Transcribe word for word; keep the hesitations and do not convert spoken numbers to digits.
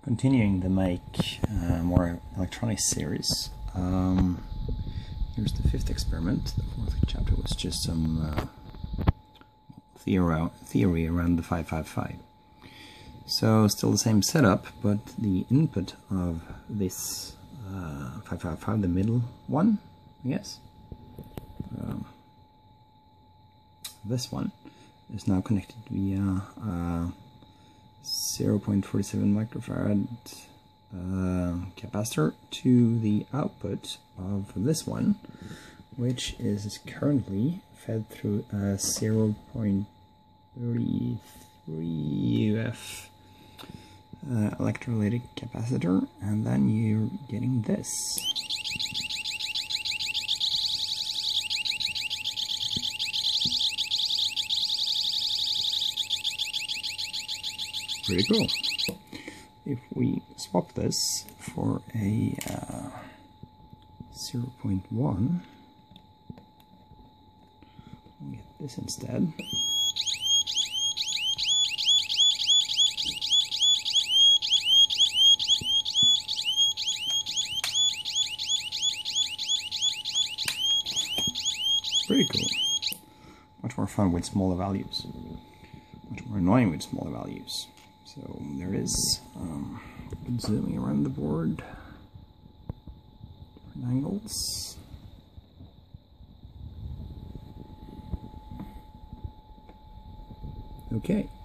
Continuing the Make uh, More Electronic series, um, here's the fifth experiment. The fourth chapter was just some uh, theory, theory around the five five five. So still the same setup, but the input of this uh, five five five, the middle one, I guess, um, this one, is now connected via uh, zero point four seven microfarad uh, capacitor to the output of this one, which is currently fed through a zero point three three U F uh, electrolytic capacitor, and then you're getting this. Pretty cool. If we swap this for a uh, zero point one, we'll get this instead. Pretty cool. Much more fun with smaller values. Much more annoying with smaller values. So there it is. Um, zooming around the board. Different angles. Okay.